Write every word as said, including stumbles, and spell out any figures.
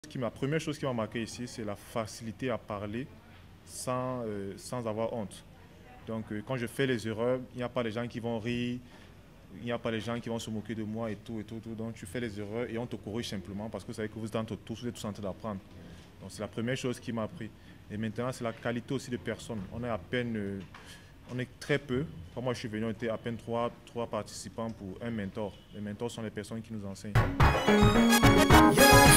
Qui m'a, première chose qui m'a marqué ici, c'est la facilité à parler sans, euh, sans avoir honte. Donc, euh, quand je fais les erreurs, il n'y a pas des gens qui vont rire, il n'y a pas des gens qui vont se moquer de moi et tout, et tout, tout. Donc, tu fais les erreurs et on te corrige simplement parce que vous savez que vous êtes entre tous, vous êtes tous en train d'apprendre. Donc, c'est la première chose qui m'a appris. Et maintenant, c'est la qualité aussi de personnes. On est à peine, euh, on est très peu. Quand moi je suis venu, on était à peine trois, trois participants pour un mentor. Les mentors sont les personnes qui nous enseignent.